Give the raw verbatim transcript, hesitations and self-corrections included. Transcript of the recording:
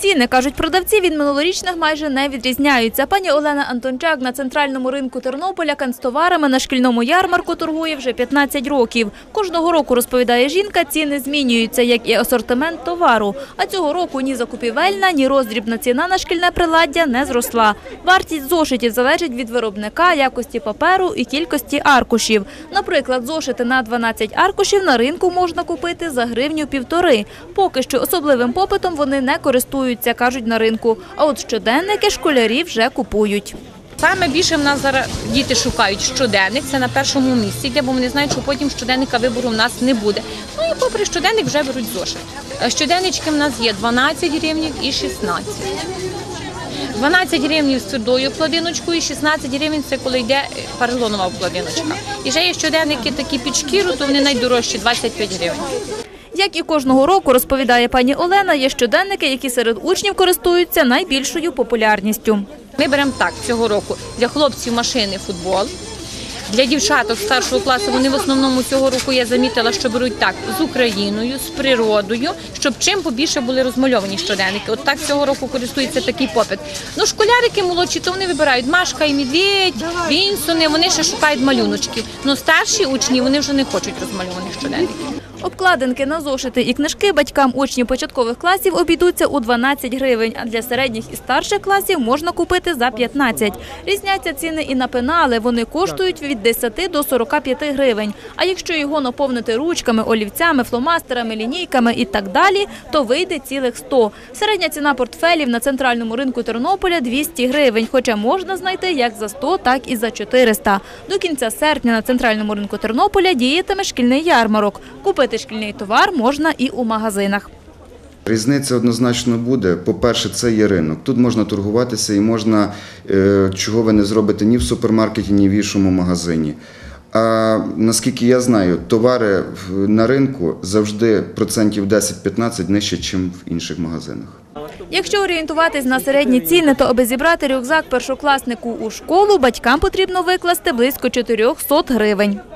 Ціни, кажуть продавці, від минулорічних майже не відрізняються. Пані Олена Антончак на центральному ринку Тернополя канцтоварами на шкільному ярмарку торгує вже п'ятнадцять років. Кожного року, розповідає жінка, ціни змінюються, як і асортимент товару. А цього року ні закупівельна, ні роздрібна ціна на шкільне приладдя не зросла. Вартість зошитів залежить від виробника, якості паперу і кількості аркушів. Наприклад, зошити на дванадцять аркушів на ринку можна купити за гривню-півтори. Поки що особливим попитом вони не користуються, кажуть на ринку. А от щоденники школярі вже купують. Саме більше в нас зараз діти шукають щоденник, це на першому місці йде, бо вони знають, що потім щоденника вибору в нас не буде. Ну і попри щоденник вже беруть зошит. Щоденнички в нас є дванадцять гривень і шістнадцять. дванадцять гривень з твердою обкладиночкою і шістнадцять гривень – це коли йде поролонова обкладиночка. І вже є щоденники такі під шкіру, то вони найдорожчі – двадцять п'ять гривень. Як і кожного року, розповідає пані Олена, є щоденники, які серед учнів користуються найбільшою популярністю. Ми беремо так цього року для хлопців машини футбол, для дівчаток старшого класу вони в основному цього року, я замітила, що беруть так з Україною, з природою, щоб чим побільше були розмальовані щоденники. От так цього року користується такий попит. Ну, школярики молодші, то вони вибирають Машка і Медведь, Вінсони, вони ще шукають малюночки. Ну, старші учні, вони вже не хочуть розмальованих щоденників. Обкладинки на зошити і книжки батькам учнів початкових класів обійдуться у дванадцять гривень, а для середніх і старших класів можна купити за п'ятнадцять. Різняться ціни і на пенали, вони коштують від десяти до сорока п'яти гривень. А якщо його наповнити ручками, олівцями, фломастерами, лінійками і так далі, то вийде цілих сто. Середня ціна портфелів на центральному ринку Тернополя – двісті гривень, хоча можна знайти як за сто, так і за чотириста. До кінця серпня на центральному ринку Тернополя діятиме шкільний ярмарок. Купити шкільний товар можна і у магазинах. Різниця однозначно буде. По-перше, це є ринок. Тут можна торгуватися і можна, чого ви не зробите ні в супермаркеті, ні в іншому магазині. А наскільки я знаю, товари на ринку завжди процентів десять-п'ятнадцять нижче, ніж в інших магазинах. Якщо орієнтуватись на середні ціни, то аби зібрати рюкзак першокласнику у школу, батькам потрібно викласти близько чотирьохсот гривень.